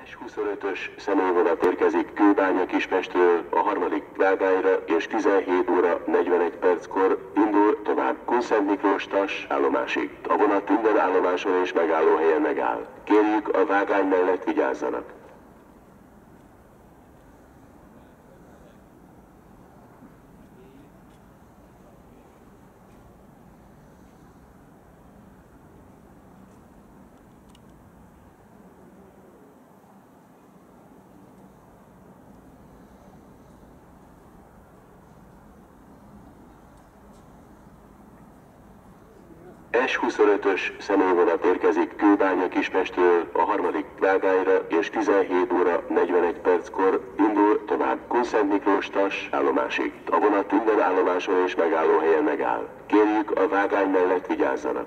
25-ös személyvonat érkezik Kőbánya Kispestről a 3. Vágányra, és 17 óra 41 perckor indul tovább Kunszent Miklós Tass állomásig. A vonat minden állomáson és megállóhelyen megáll. Kérjük, a vágány mellett vigyázzanak. S25-ös személyvonat érkezik Kőbánya Kispestről a 3. Vágányra, és 17 óra 41 perckor indul tovább Kunszent Miklós Tass állomásig. A vonat minden állomáson és megállóhelyen megáll. Kérjük, a vágány mellett vigyázzanak.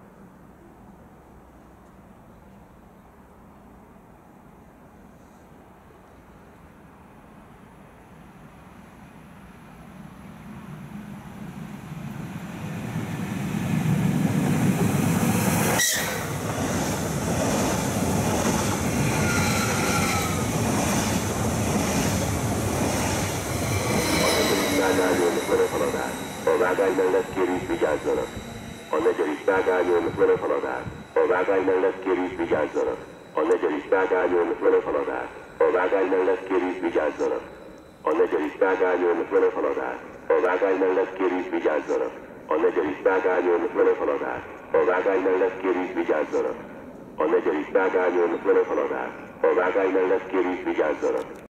A vágány mellett kérjük, vigyázzanak. A 4. vágányon van a haladás. A vágány mellett kérjük, vigyázzanak. A 4. vágányon van a haladás. A vágány mellett kérjük, vigyázzanak. A 4. vágányon van a haladás. A vágány mellett kérjük, vigyázzanak. A 4. vágányon van a haladás. A vágány mellett kérjük, vigyázzanak. A 4. vágányon van a haladás. A vágány mellett kérjük, vigyázzanak.